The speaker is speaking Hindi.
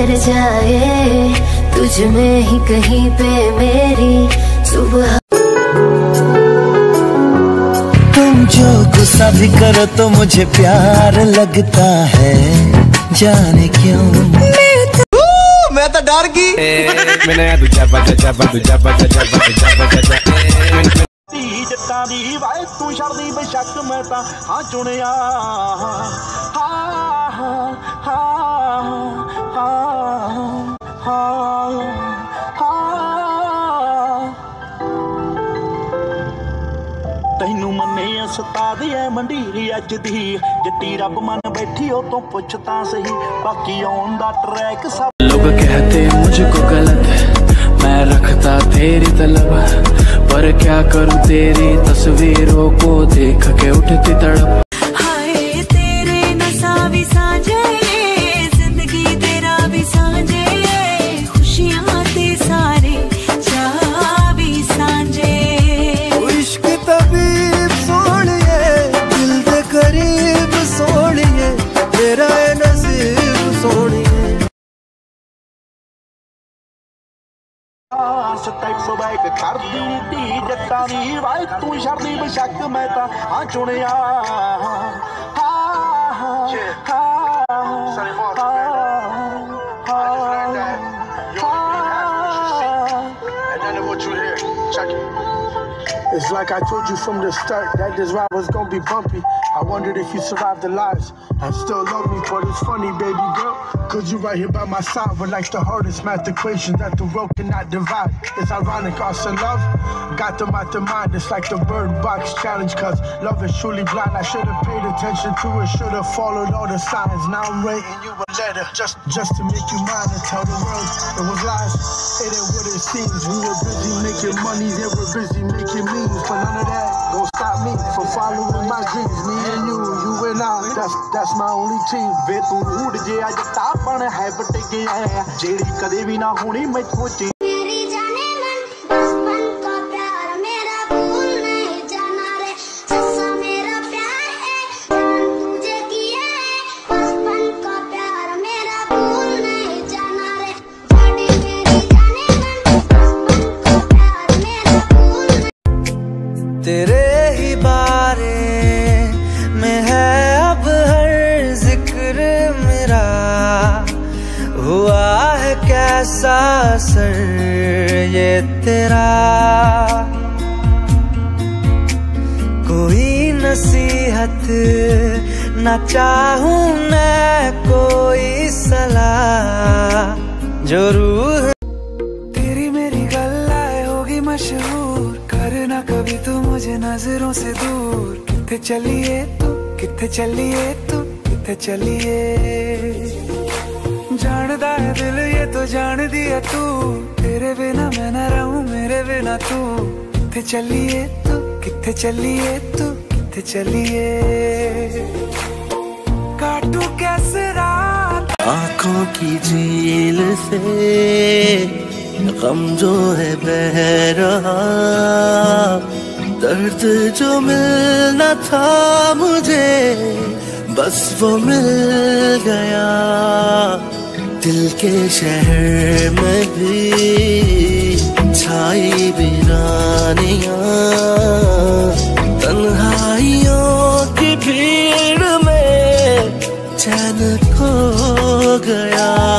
ठहर जाए, तुझ में ही कहीं पे मेरी सुबह। तुम जो गुस्सा भी करो तो मुझे प्यार लगता है, जाने क्यों। मैं तो डर गई। मैंने दूजा जट्टां दी वाए तू छड़दी बेशक मैं तां हां चुनिया। तैनू मन्ने उस्ताद ऐ मंडीरी अज दी, जट्टी रब मन बैठी ओ तो पुछ तां सही, बाकी ऑन दा ट्रैक सब। लोग कहते मुझको गलत है, मैं रखता तेरी तलब, पर क्या करूं तेरी तस्वीरों को देख के उठती तड़प। हाय तेरे नशा भी साझे, जिंदगी तेरा भी साझे, खुशियां ते सारे चाह भी साझे। इश्क तबीब सोनिए, दिल दे करीब सोनिए, तेरा नसीब सोनिए। बैक करदी धी जट्टां दी वाए तू छड़दी बेशक मैं तां हां चुनिया। It's like I told you from the start that this ride was gonna be bumpy. I wondered if you survived the lives and still love me, but it's funny, baby girl, cause you right here by my side with like the hardest math equation that the world cannot divide. It's ironic, us and love got them out their mind. It's like the Bird Box challenge, cause love is truly blind. I should've paid attention to it, should've followed all the signs. Now I'm writing you a letter just to make you mine and tell the world it was lies. It ain't what it seems. We were busy making money, they were busy making memes. But none of that gon' stop me from following my dreams. Me and you and I, that's my only team. वे तू रूड जे अज तापन है बट गया, जेड़ी कदे भी ना होनी मैथों ची। तेरे ही बारे में है अब हर जिक्र मेरा, हुआ है कैसा असर ये तेरा। कोई नसीहत न चाहूं मैं, कोई सलाह जो रूह। तेरी मेरी गल्लाए होगी मशहूर, करना कभी तू मुझे नजरों से दूर। किथे चलिए तू, किथे चलिए तू, किथे चलिए। जानदा है दिल ये तो जान दिया तू, तेरे बिना मैं न रहूं मेरे बिना तू। किथे चलिए तू, किथे चलिए तू, किथे चलिए। काटू कैसे रात आंखों की झील से, गम जो है बह रहा, दर्द जो मिलना था मुझे बस वो मिल गया। दिल के शहर में भी छाई वीरानियां, तन्हाइयों की भीड़ में चैन खो गया।